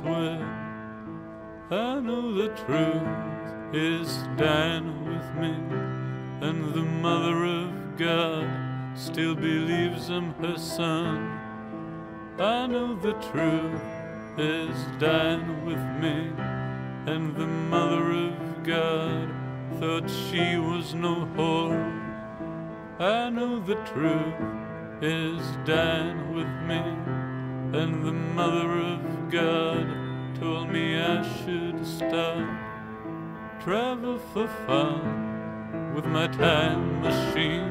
swear. I know the truth is down with me, and the Mother of God still believes I'm her son. I know the truth is down with me, and the Mother of God thought she was no whore. I know the truth is down with me, and the Mother of God told me I should stop. Travel for fun with my time machine.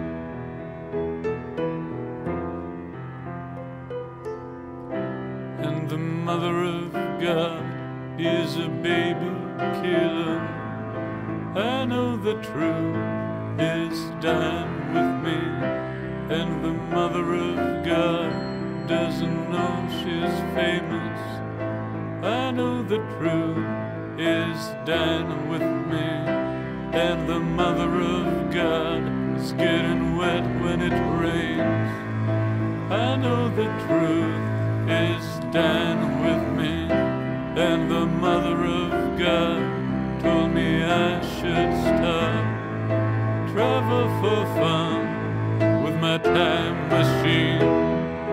And the Mother of God is a baby killer. I know the truth is done with me, and the Mother of God doesn't know she's famous. I know the truth is done with me, and the Mother of God is getting wet when it rains. I know the truth is done with me, and the Mother of God told me I should stop. Travel for fun with my time machine.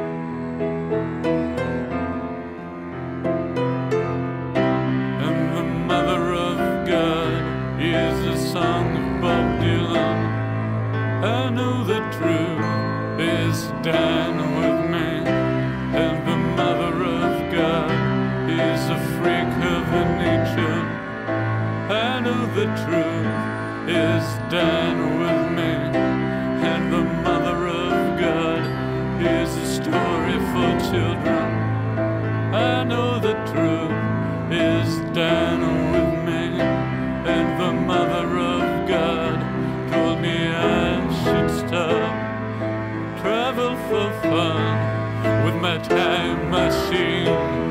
And the Mother of God is a song of Bob Dylan. I know the truth is done with me, and the Mother of God is a freak of nature. I know the truth is done with me, and the Mother of God is a story for children. I know the truth is done with me, and the Mother of God told me I should stop. Travel for fun with my time machine.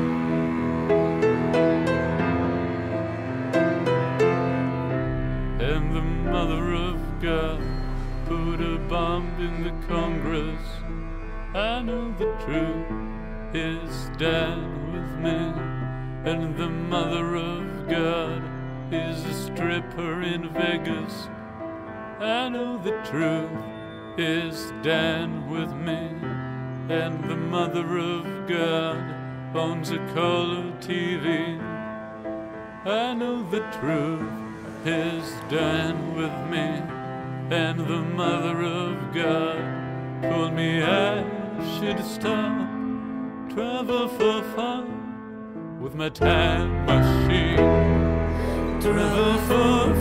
And the Mother of God put a bomb in the Congress. I know the truth is done with me, and the Mother of God is a stripper in Vegas. I know the truth is done with me, and the Mother of God owns a color TV. I know the truth is done with me, and the Mother of God told me I should stop. Travel for fun with my time machine. Travel for